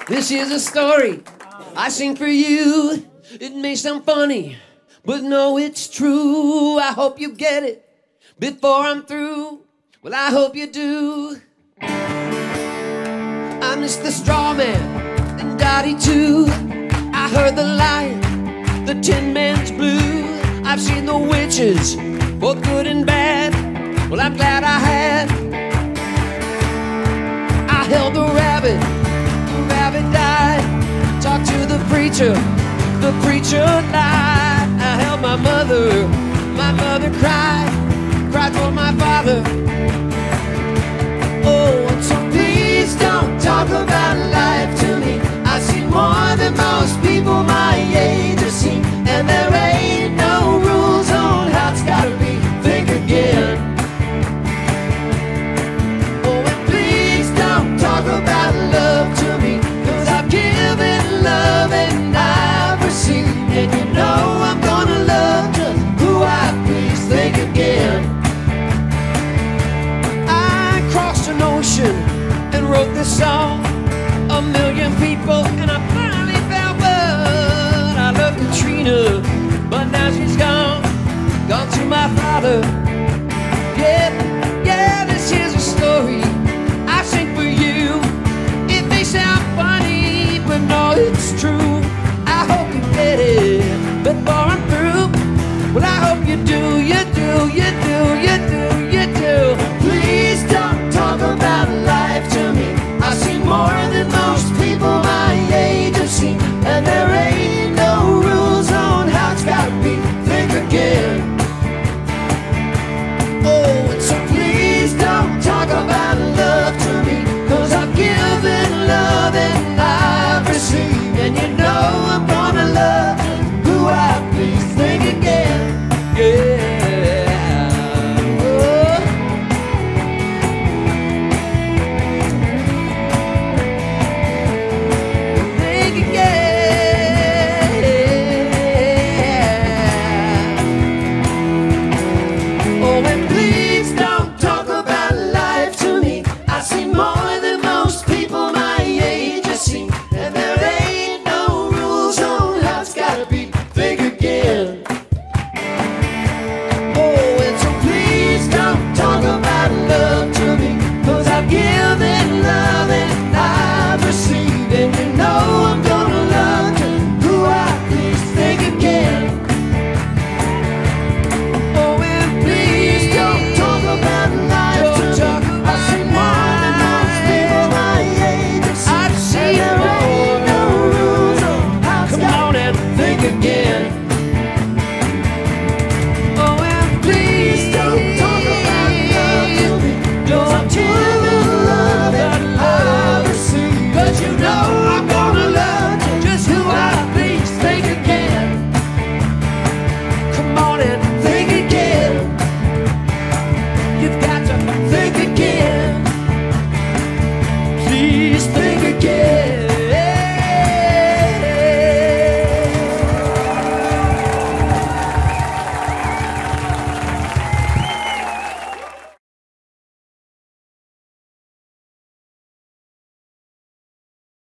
This is a story I sing for you. It may sound funny, but no, it's true. I hope you get it before I'm through. Well, I hope you do. I'm just the straw man and Dottie too. I heard the lion, the Tin Man's blue. I've seen the witches, both good and bad. Well, I'm glad I had. I held the rabbit died. Talked to the preacher lied. I held my mother cried for my father. Oh, so please don't talk about life to me. I see more than most people my age have seen, and there ain't no rules on how it's gotta be. Think again. Oh, and please don't talk about love to me, 'cause I've given love and I've received, and you know I'm gonna love just who I please. Think again. I crossed an ocean and wrote this song. 1,000,000 people and I finally found one. I love Katrina, but now she's gone to my father.